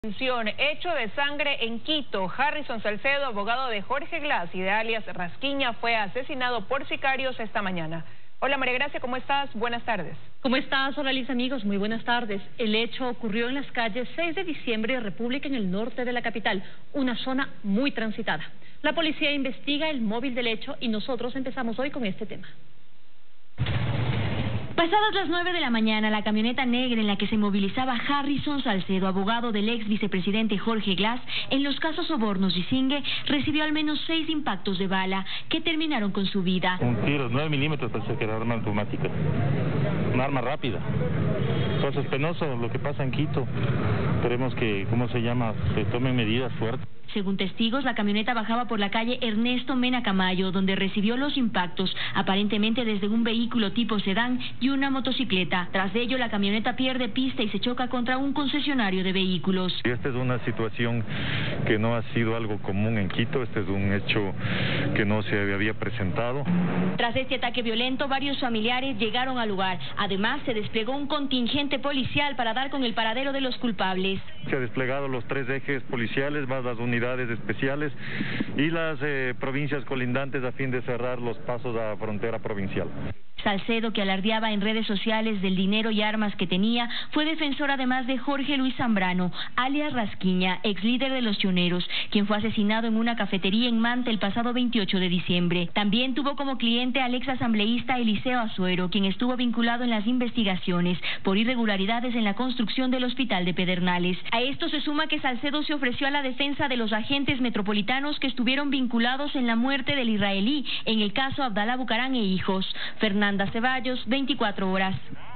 Hecho de sangre en Quito. Harrison Salcedo, abogado de Jorge Glass y de alias Rasquiña, fue asesinado por sicarios esta mañana. Hola María Gracia, ¿cómo estás? Buenas tardes. ¿Cómo estás? Hola Liz, amigos, muy buenas tardes. El hecho ocurrió en las calles 6 de diciembre de República, en el norte de la capital, una zona muy transitada. La policía investiga el móvil del hecho y nosotros empezamos hoy con este tema. Pasadas las 9 de la mañana, la camioneta negra en la que se movilizaba Harrison Salcedo, abogado del ex vicepresidente Jorge Glass, en los casos Sobornos y Zingue, recibió al menos 6 impactos de bala que terminaron con su vida. Un tiro, 9 milímetros, pensé que era arma automática, una arma rápida. Entonces, penoso lo que pasa en Quito. Esperemos que, se tomen medidas fuertes. Según testigos, la camioneta bajaba por la calle Ernesto Mena Camayo, donde recibió los impactos, aparentemente desde un vehículo tipo sedán y una motocicleta. Tras ello, la camioneta pierde pista y se choca contra un concesionario de vehículos. Esta es una situación que no ha sido algo común en Quito, este es un hecho que no se había presentado. Tras este ataque violento, varios familiares llegaron al lugar. Además, se desplegó un contingente policial para dar con el paradero de los culpables. Se han desplegado los 3 ejes policiales, más las unidades especiales y las provincias colindantes a fin de cerrar los pasos a frontera provincial. Salcedo, que alardeaba en redes sociales del dinero y armas que tenía, fue defensor además de Jorge Luis Zambrano, alias Rasquiña, ex líder de los Choneros, quien fue asesinado en una cafetería en Manta el pasado 28 de diciembre. También tuvo como cliente al ex asambleísta Eliseo Azuero, quien estuvo vinculado en las investigaciones por irregularidades en la construcción del hospital de Pedernales. A esto se suma que Salcedo se ofreció a la defensa de los agentes metropolitanos que estuvieron vinculados en la muerte del israelí en el caso Abdalá Bucarán e hijos. Fernanda Ceballos, 24 horas.